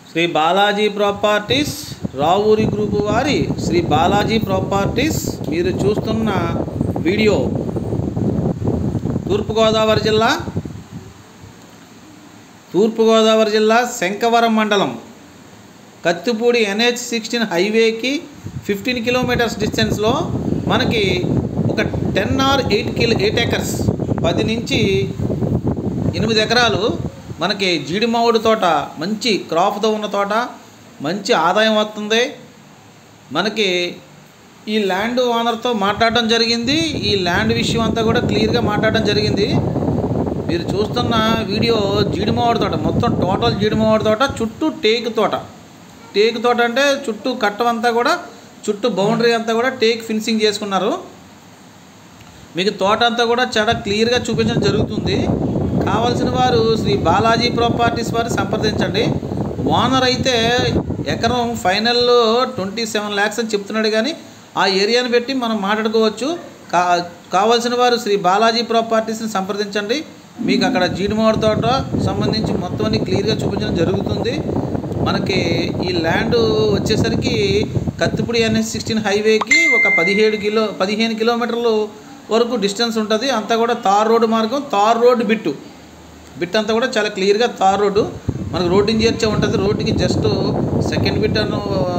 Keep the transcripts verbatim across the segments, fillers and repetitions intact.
Shri Balaji properties Ravuri group వారి Sri Balaji properties మీరు చూస్తున్న వీడియో తూర్పుగోదావరి జిల్లా తూర్పుగోదావరి జిల్లా శంకవరం మండలం కత్తిపూడి ఎన్హెచ్ సిక్స్టీన్ హైవేకి ఫిఫ్టీన్ కిలోమీటర్స్ డిస్టెన్స్లో మనకి ఒక ten or eight kilo eight acres పది నుంచి ఎనిమిది ఎకరాలు మనకి జీడి మామిడి తోట మంచి క్రాప్తో ఉన్న తోట మంచి ఆదాయం వస్తుంది. మనకి ఈ ల్యాండ్ ఓనర్తో మాట్లాడడం జరిగింది. ఈ ల్యాండ్ విషయం అంతా కూడా క్లియర్గా మాట్లాడడం జరిగింది. మీరు చూస్తున్న వీడియో జీడి మామిడి తోట మొత్తం టోటల్ జీడి మామిడి తోట చుట్టూ టేకు తోట టేకు తోట అంటే చుట్టూ కట్టమంతా కూడా చుట్టూ బౌండరీ అంతా కూడా టేక్ ఫినిషింగ్ చేసుకున్నారు. మీకు తోట అంతా కూడా చాలా క్లియర్గా చూపించడం జరుగుతుంది. కావాల్సిన వారు శ్రీ బాలాజీ ప్రాపర్టీస్ వారు సంప్రదించండి. ఓనర్ అయితే ఎకరం ఫైనల్ ట్వంటీ సెవెన్ ల్యాక్స్ అని చెప్తున్నాడు, కానీ ఆ ఏరియాని పెట్టి మనం మాట్లాడుకోవచ్చు. కా కావాల్సిన వారు శ్రీ బాలాజీ ప్రాపర్టీస్ని సంప్రదించండి. మీకు అక్కడ జీడి మామిడి తోట సంబంధించి మొత్తం అన్ని క్లియర్గా చూపించడం జరుగుతుంది. మనకి ఈ ల్యాండ్ వచ్చేసరికి కత్తిపూడి ఎన్హెచ్ సిక్స్టీన్ హైవేకి ఒక పదిహేడు కిలో పదిహేను కిలోమీటర్లు వరకు డిస్టెన్స్ ఉంటుంది. అంతా కూడా తార్ రోడ్డు మార్గం, తార్ రోడ్డు బిట్టు బిట్ అంతా కూడా చాలా క్లియర్గా తార్ రోడ్డు మనకు రోడ్డు చేర్చే ఉంటుంది. రోడ్డుకి జస్ట్ సెకండ్ బిట్ అను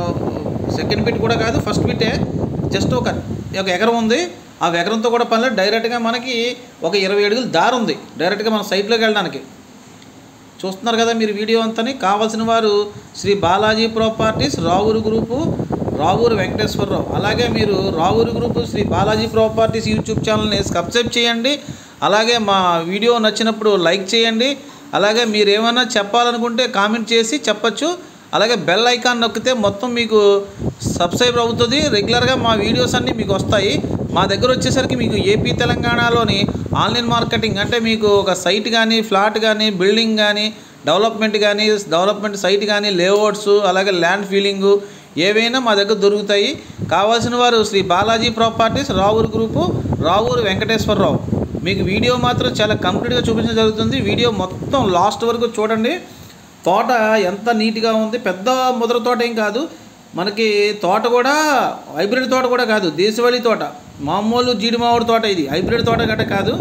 సెకండ్ బిట్ కూడా కాదు, ఫస్ట్ బిట్టే జస్ట్ ఒక ఒక ఎకరం ఉంది. ఆ ఎకరంతో కూడా పనిలేదు. డైరెక్ట్గా మనకి ఒక ఇరవై అడుగులు దారి ఉంది డైరెక్ట్గా మన సైట్లోకి వెళ్ళడానికి. చూస్తున్నారు కదా మీరు వీడియో అంతని. కావాల్సిన వారు శ్రీ బాలాజీ ప్రాపర్టీస్ రావూరు గ్రూపు రావూరు వెంకటేశ్వరరావు. అలాగే మీరు Ravuru group Sri Balaji properties YouTube ఛానల్ని సబ్స్క్రైబ్ చేయండి. అలాగే మా వీడియో నచ్చినప్పుడు లైక్ చేయండి. అలాగే మీరు ఏమైనా చెప్పాలనుకుంటే కామెంట్ చేసి చెప్పచ్చు. అలాగే బెల్ ఐకాన్ నొక్కితే మొత్తం మీకు సబ్స్క్రైబ్ అవుతుంది. రెగ్యులర్గా మా వీడియోస్ అన్నీ మీకు వస్తాయి. మా దగ్గర వచ్చేసరికి మీకు ఏపీ తెలంగాణలోని ఆన్లైన్ మార్కెటింగ్ అంటే మీకు ఒక సైట్ కానీ ఫ్లాట్ కానీ బిల్డింగ్ కానీ డెవలప్మెంట్ కానీ డెవలప్మెంట్ సైట్ కానీ లేఅవుట్స్ అలాగే ల్యాండ్ ఫీలింగు ఏవైనా మా దగ్గర దొరుకుతాయి. కావాల్సిన వారు శ్రీ బాలాజీ ప్రాపర్టీస్ రావూరు గ్రూపు రావూరు వెంకటేశ్వరరావు. మీకు వీడియో మాత్రం చాలా కంప్లీట్గా చూపించడం జరుగుతుంది. వీడియో మొత్తం లాస్ట్ వరకు చూడండి. తోట ఎంత నీట్గా ఉంది. పెద్ద ముద్ర తోట ఏం కాదు. మనకి తోట కూడా హైబ్రిడ్ తోట కూడా కాదు, దేశవాళీ తోట, మామూలు జీడి మామిడి తోట. ఇది హైబ్రిడ్ తోట గట్ట కాదు.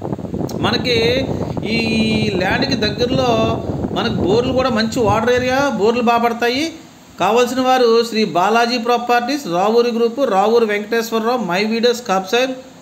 మనకి ఈ ల్యాండ్కి దగ్గరలో మనకు బోర్లు కూడా మంచి వాటర్ ఏరియా, బోర్లు బాగా పడతాయి. కావాల్సిన వారు Sri Balaji properties Ravuri group Ravuru Venkateswararao. My videos subscribe